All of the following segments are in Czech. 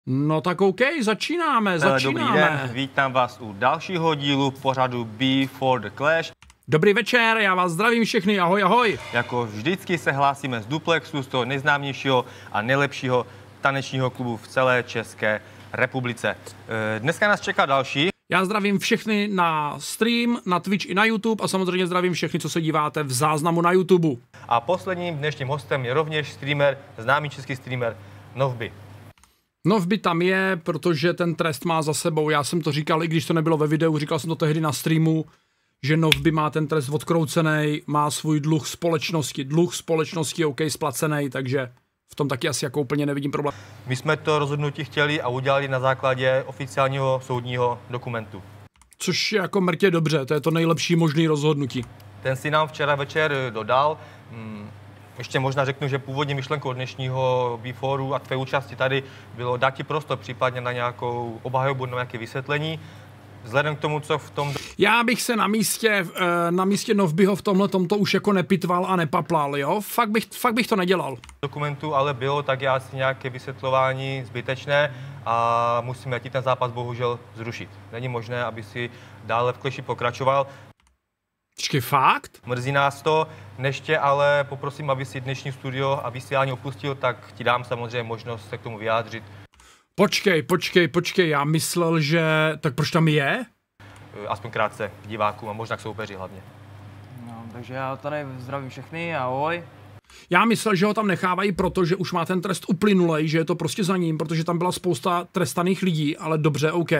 No tak OK, začínáme. Dobrý den, vítám vás u dalšího dílu pořadu Before the Clash. Dobrý večer, já vás zdravím všechny, ahoj, ahoj. Jako vždycky se hlásíme z Duplexu, z toho nejznámějšího a nejlepšího tanečního klubu v celé České republice. Dneska nás čeká další. Já zdravím všechny na stream, na Twitch i na YouTube a samozřejmě zdravím všechny, co se díváte v záznamu na YouTube. A posledním dnešním hostem je rovněž streamer, známý český streamer Novby. Novby tam je, protože ten trest má za sebou. Já jsem to říkal, i když to nebylo ve videu, říkal jsem to tehdy na streamu, že Novby má ten trest odkroucený, má svůj dluh společnosti OK splacený, takže v tom taky asi jako úplně nevidím problém. My jsme to rozhodnutí chtěli a udělali na základě oficiálního soudního dokumentu. Což je jako mrtě dobře, to je to nejlepší možný rozhodnutí. Ten si nám včera večer dodal. Ještě možná řeknu, že původně myšlenkou dnešního Beforeu a tvé účasti tady bylo dát ti prostor případně na nějakou obhajobu, na nějaké vysvětlení. Vzhledem k tomu, co v tom... Já bych se na místě Novbyho v tomhle tomto už jako nepitval a nepaplal, jo? Fakt bych to nedělal. Dokumentu ale bylo tak asi nějaké vysvětlování zbytečné a musíme ti ten zápas bohužel zrušit. Není možné, aby si dále v Clashi pokračoval. Počkej, fakt? Mrzí nás to, než tě ale poprosím, aby si dnešní studio a vysílání opustil, tak ti dám samozřejmě možnost se k tomu vyjádřit. Počkej, já myslel, že... Tak proč tam je? Aspoň krátce k divákům a možná k soupeři hlavně. No, takže já tady zdravím všechny, ahoj. Já myslel, že ho tam nechávají proto, že už má ten trest uplynulej, že je to prostě za ním, protože tam byla spousta trestaných lidí, ale dobře, OK.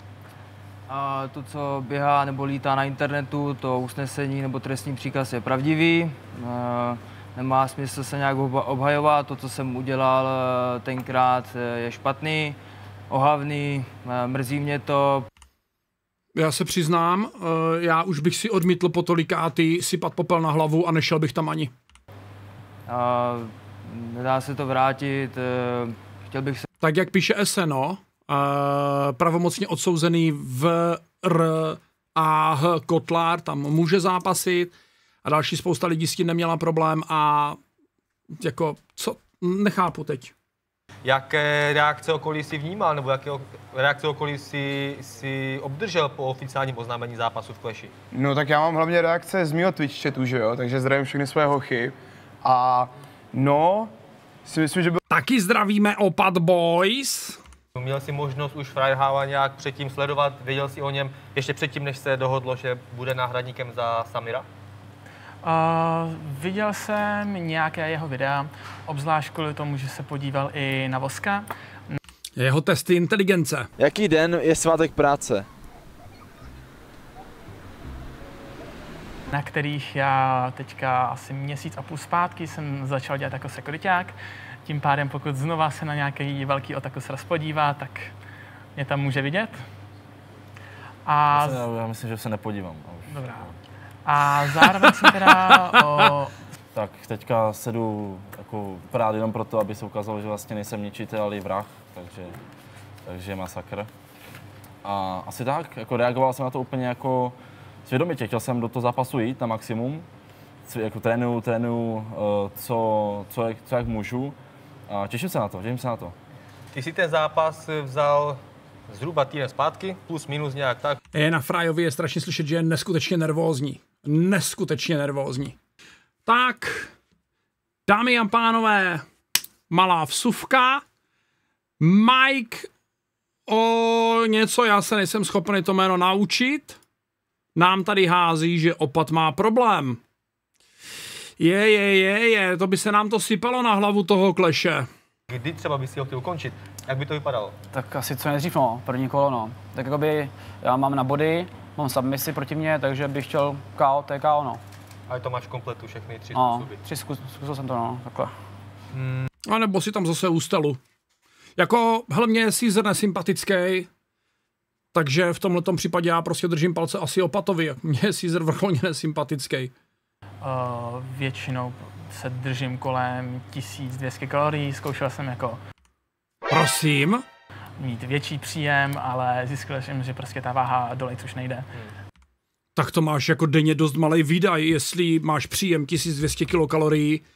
A to, co běhá nebo lítá na internetu, to usnesení nebo trestní příkaz je pravdivý. Nemá smysl se nějak obhajovat, to, co jsem udělal tenkrát, je špatný, ohavný, mrzí mě to. Já se přiznám, já už bych si odmítl po tolikáty sypat popel na hlavu a nešel bych tam ani. Nedá se to vrátit, chtěl bych se... Tak jak píše SNO, pravomocně odsouzený V.R.A.H. Kotlár tam může zápasit a další spousta lidí s tím neměla problém a jako, co, nechápu teď. Jaké reakce okolí si vnímal, nebo jaké reakce okolí si obdržel po oficiálním oznámení zápasu v Clashi? No tak já mám hlavně reakce z mýho Twitch chatu, že jo, takže zdravím všechny své hochy a no, si myslím, že byl... Taky zdravíme Opat Boys. Měl jsi možnost už Freihaua nějak předtím sledovat, věděl jsi o něm ještě předtím, než se dohodlo, že bude náhradníkem za Samira? Viděl jsem nějaké jeho videa, obzvlášť kvůli tomu, že se podíval i na Voska. Jeho testy inteligence. Jaký den je svátek práce? Na kterých já teďka asi měsíc a půl zpátky jsem začal dělat jako sekuriťák. Tím pádem, pokud znova se na nějaký velký otakus podívá, tak mě tam může vidět. Já myslím, že se nepodívám. Dobrá. A zároveň jsem teda Tak teďka se jdu jako prát jenom proto, aby se ukázalo, že vlastně nejsem ničitel, ale i vrah, takže masakr. A asi tak, jako reagoval jsem na to úplně jako svědomitě, chtěl jsem do toho zápasu jít na maximum, jako trénuju, co jak můžu a těším se na to. Ty si ten zápas vzal zhruba týden zpátky, plus minus nějak tak. Na Frajovi je strašně slyšet, že je neskutečně nervózní. Tak, dámy a pánové, malá vsuvka. Mike o něco, já se nejsem schopný to jméno naučit, nám tady hází, že Opat má problém. To by se nám to sypalo na hlavu toho Clashe. Kdy třeba by si ho chtěl ukončit? Jak by to vypadalo? Tak asi co nejdřív, první kolo, no. Tak jakoby já mám na body, mám submisi proti mě, takže bych chtěl KO, to je KO, no. Ale to máš kompletu všechny 3 způsoby. 3 zkusil jsem to, no, takhle. A nebo si tam zase ústelu. Jako, hlavně je Caesar nesympatický, takže v tomhletom případě já prostě držím palce asi Opatovi. Mně je Caesar vrcholně nesympatický. Většinou se držím kolem 1200 kalorií, zkoušel jsem jako... Prosím? Mít větší příjem, ale zjistil jsem, že prostě ta váha dolejc už nejde. Tak to máš jako denně dost malej výdaj, jestli máš příjem 1200 kilokalorií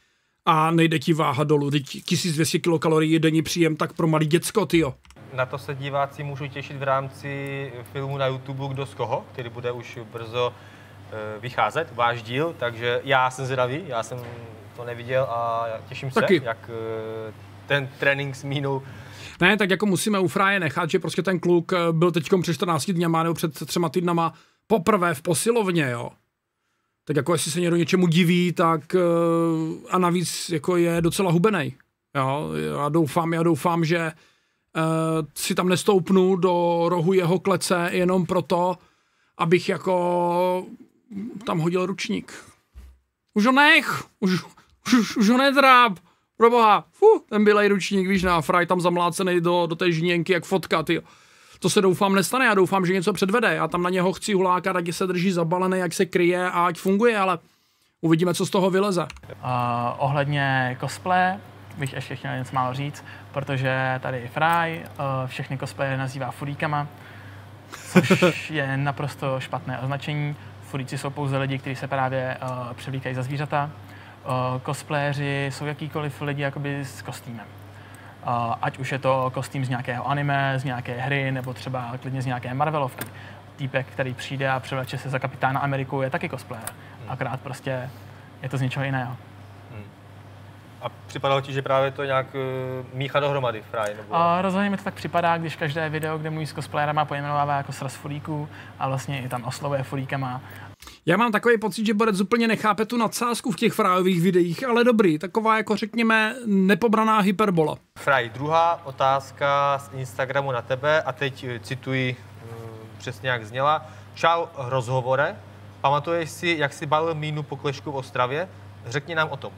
a nejde ti váha dolů. Teď 1200 kilokalorií je denní příjem, tak pro malý děcko, tyjo. Na to se diváci můžou těšit v rámci filmu na YouTube Kdo z koho, který bude už brzo vycházet, váš díl, takže já jsem zvědavý, já jsem to neviděl a těším se, jak ten trénink s mínou. Ne, tak jako musíme u Fráje nechat, že prostě ten kluk byl teďkom před 14 dněma nebo před 3 týdnama poprvé v posilovně, jo. Tak jako jestli se někdo něčemu diví, tak a navíc jako je docela hubenej, jo. Já doufám, že si tam nestoupnu do rohu jeho klece jenom proto, abych jako tam hodil ručník. Už ho nech, už ho nedráb, proboha, ten bylej ručník, víš, na Fraj tam zamlácený do té žíněnky jak fotka, tyjo. To se doufám nestane, já doufám, že něco předvede, já tam na něho chci hulákat, ať se drží zabalený, jak se kryje a ať funguje, ale uvidíme, co z toho vyleze. Ohledně cosplay bych ještě chtěl něco málo říct, protože tady Fry všechny cosplayery nazývá furíkama, což je naprosto špatné označení. Furíci jsou pouze lidi, kteří se právě převlíkají za zvířata. Cosplayeři jsou jakýkoliv lidi jakoby s kostýmem. Ať už je to kostým z nějakého anime, z nějaké hry, nebo třeba klidně z nějaké Marvelovky. Týpek, který přijde a převleče se za Kapitána Ameriku, je taky cosplayer. Akorát prostě je to z něčeho jiného. A připadalo ti, že právě to nějak míchá dohromady Fry? Nebo... Rozhodně mi to tak připadá, když každé video, kde můj s cosplayerama pojmenovává jako sraz furíků a vlastně i tam oslovuje furíkama. Já mám takový pocit, že Borec úplně nechápe tu nadsázku v těch Fryových videích, ale dobrý, taková jako řekněme nepobraná hyperbola. Fry, druhá otázka z Instagramu na tebe a teď cituji přesně jak zněla. Čau, rozhovore. Pamatuješ si, jak jsi balil mínu po Klešku v Ostravě? Řekni nám o tom.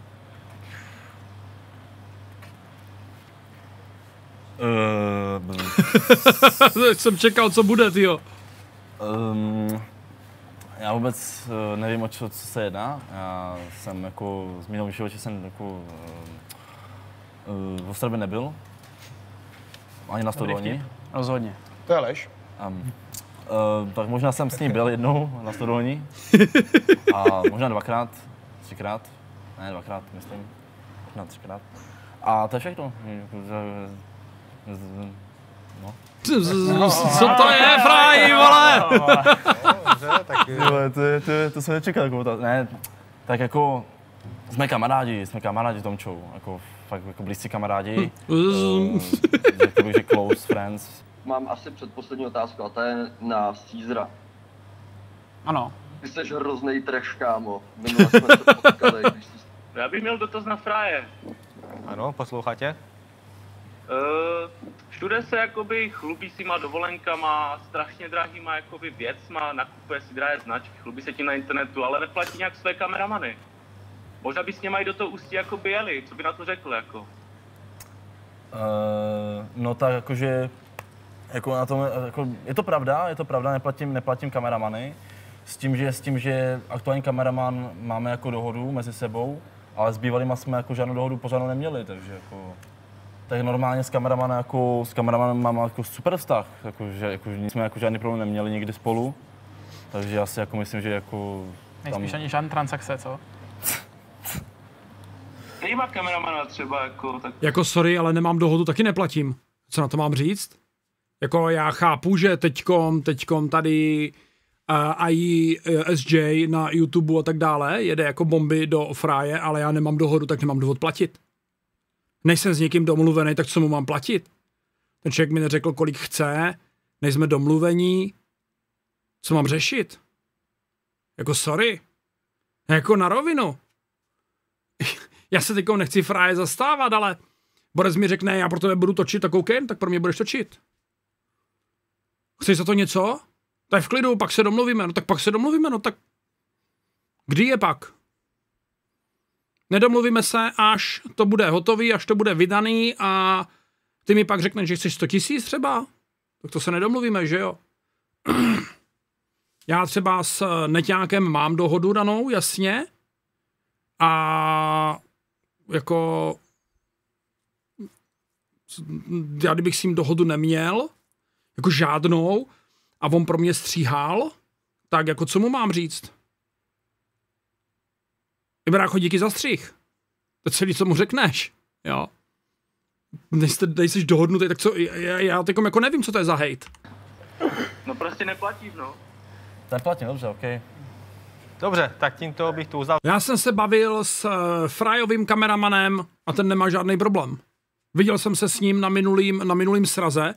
Jsem čekal, co bude, tyjo. Já vůbec nevím, o co se jedná. Já jsem jako z minulého životě jsem jako v Ostravě nebyl. Ani na Stodolní. Rozhodně. To je lež. Tak možná jsem s ní byl jednou na Stodolní. A možná 2x, 3x. Ne, 2x, myslím. Možná 3x. A to je všechno. No. Co to je, Fry, vole? To jsem nečekal, jako ne, tak jako jsme kamarádi Tomčou, jako fakt jako blízcí kamarádi, řekl bych, že close friends. Mám asi předposlední otázku a ta je na Caesara. Ano. Ty jsi hroznej trash, kámo. Minule jsme se potkali, když jsi... Já bych měl dotaz na Fráje. Ano, posloucháte? Všude se jakoby chlubí s těma dovolenkama, strašně drahýma jakoby věcma, nakupuje si drahé značky, chlubí se tím na internetu, ale neplatí nějak své kameramany. Možná by s něma i do toho Ústí jakoby jeli, co by na to řekl jako? No tak jakože, jako na tom, jako, je to pravda, neplatím kameramany, s tím, že aktuální kameraman máme jako dohodu mezi sebou, ale s bývalýma jsme jako žádnou dohodu pořádnou neměli, takže jako... Tak normálně s kameramanem mám jako super vztah, že jsme jako žádný problém neměli nikdy spolu, takže já si jako myslím, že jako... Nejspíš ani žádný transakce, co? Nejma kameramana třeba jako tak... Jako sorry, ale nemám dohodu, taky neplatím. Co na to mám říct? Jako já chápu, že teďkom tady SJ na YouTube a tak dále jede jako bomby do Fráje, ale já nemám dohodu, tak nemám důvod platit. Nejsem s někým domluvený, tak co mu mám platit? Ten člověk mi neřekl, kolik chce, nejsme domluvení. Co mám řešit? Jako sorry. Jako na rovinu. Já se teďko nechci Fráje zastávat, ale Borec mi řekne, já pro tebe budu točit, tak OK, tak pro mě budeš točit. Chceš za to něco? Tak v klidu, pak se domluvíme. No tak pak se domluvíme, no tak kdy je pak? Nedomluvíme se, až to bude hotový, až to bude vydaný a ty mi pak řekneš, že chceš 100 000 třeba? Tak to se nedomluvíme, že jo? Já třeba s Neťákem mám dohodu danou, jasně. A jako... Já kdybych s ním dohodu neměl, jako žádnou, a on pro mě stříhal, tak jako co mu mám říct? Brácho, díky za střih. To celý, co mu řekneš, jo. Nejsi dohodnutý, tak co, já teď jako nevím, co to je za hejt. No prostě neplatíš, no. Neplatím, dobře, OK. Dobře, tak tímto bych to uzavřel. Já jsem se bavil s Fryovým kameramanem a ten nemá žádný problém. Viděl jsem se s ním na minulým sraze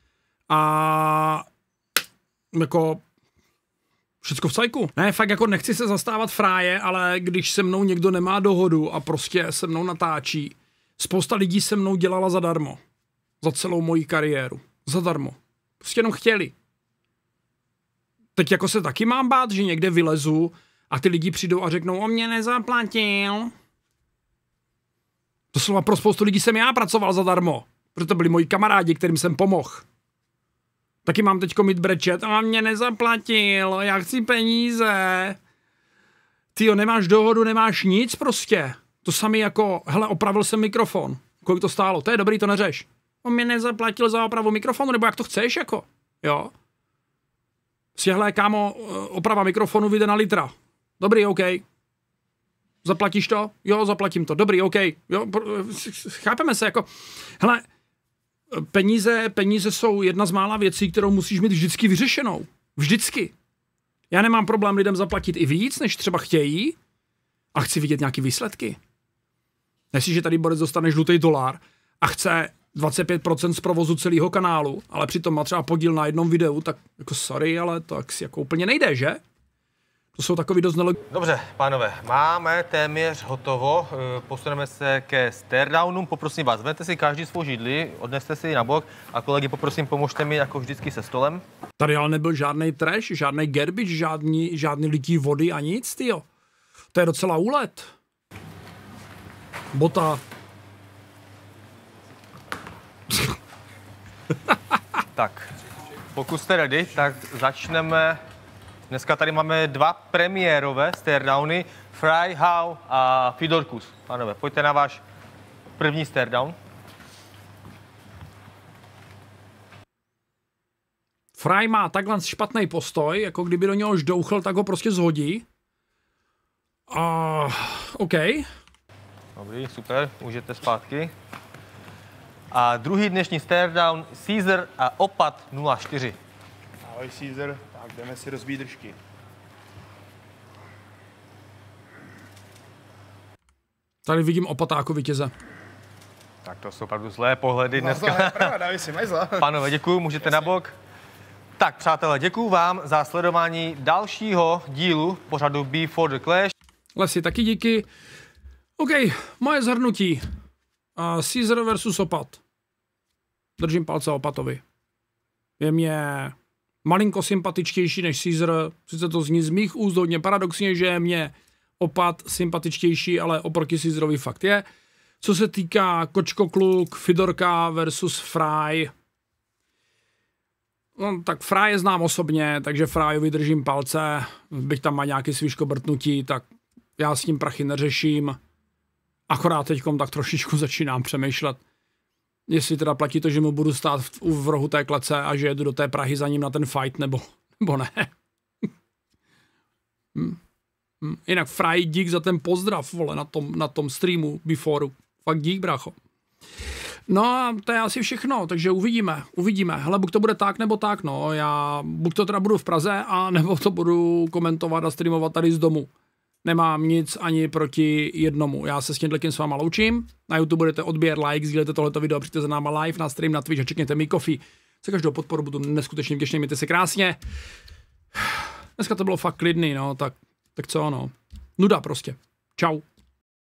a jako všecko v cajku. Ne, fakt jako nechci se zastávat Fráje, ale když se mnou někdo nemá dohodu a prostě se mnou natáčí, spousta lidí se mnou dělala zadarmo. Za celou moji kariéru. Zadarmo. Prostě jenom chtěli. Teď jako se taky mám bát, že někde vylezu a ty lidi přijdou a řeknou, on mě nezaplatil. To slova pro spoustu lidí jsem já pracoval zadarmo. Protože to byli moji kamarádi, kterým jsem pomohl. Taky mám teďko mít brečet a on mě nezaplatil, já chci peníze. Tyjo, nemáš dohodu, nemáš nic prostě. To samý jako, hele, opravil jsem mikrofon. Kolik to stálo? To je dobrý, to neřeš. On mě nezaplatil za opravu mikrofonu, nebo jak to chceš, jako, jo. Hele, kámo, oprava mikrofonu vyjde na litra. Dobrý, OK. Zaplatíš to? Jo, zaplatím to. Dobrý, OK. Jo, chápeme se, jako, hele, peníze jsou jedna z mála věcí, kterou musíš mít vždycky vyřešenou. Vždycky. Já nemám problém lidem zaplatit i víc, než třeba chtějí, a chci vidět nějaký výsledky. Jestliže tady Borec dostane žlutý dolar a chce 25% z provozu celého kanálu, ale přitom má třeba podíl na jednom videu, tak jako sorry, ale to jako úplně nejde, že? To jsou takový dost Dobře, pánové, máme téměř hotovo. Posuneme se ke staredownům. Poprosím vás, vezměte si každý svou židli, odneste si ji na bok a kolegy poprosím, pomožte mi jako vždycky se stolem. Tady ale nebyl žádný trash, žádný garbage, žádný lití vody a nic, tyjo. To je docela úlet. Bota. Tak, pokud jste ready, tak začneme. Dneska tady máme dva premiérové staredowny, Fry, How a Fidorkus. Pánové, pojďte na váš první staredown. Fry má takhle špatný postoj, jako kdyby do něho ždouchl, tak ho prostě zhodí. OK. Dobrý, super, můžete zpátky. A druhý dnešní staredown, Caesar a Opat 04. Ahoj Caesar, tak jdeme si rozbít držky. Tady vidím Opata jako vítěze. Tak to jsou opravdu zlé pohledy dneska. Dávej si majzla. Pánové, děkuju, můžete na bok. Tak, přátelé, děkuju vám za sledování dalšího dílu pořadu Before the Clash. Lesy, taky díky. OK, moje zhrnutí. Caesar versus Opat. Držím palce Opatovi. Je mě malinko sympatičtější než Caesar. Sice to zní z mých úst hodně paradoxně, že je mě Opat sympatičtější, ale oproti Caesarovi fakt je. Co se týká Kočkokluk, Fidorka versus Fry. No, tak Fry je znám osobně, takže Fryovi držím palce. Bych tam má nějaký svý škobrtnutí, tak já s ním prachy neřeším. Akorát teďkom tak trošičku začínám přemýšlet, jestli teda platí to, že mu budu stát v rohu té klece a že jedu do té Prahy za ním na ten fight, nebo ne. Jinak Fry, dík za ten pozdrav, vole, na tom streamu Beforeu. Fakt dík, brácho. No a to je asi všechno, takže uvidíme. Hele, buď to bude tak, nebo tak, no. Já buď to teda budu v Praze, a nebo to budu komentovat a streamovat tady z domu. Nemám nic ani proti jednomu. Já se s tímhletím s váma loučím. Na YouTube budete odběr, like, sdílejte tohleto video, přijďte za náma live na stream, na Twitch a čekněte mi Coffee. Za každou podporu budu neskutečně vděčný, mějte se krásně. Dneska to bylo fakt klidný, no, tak co, no. Nuda prostě. Čau.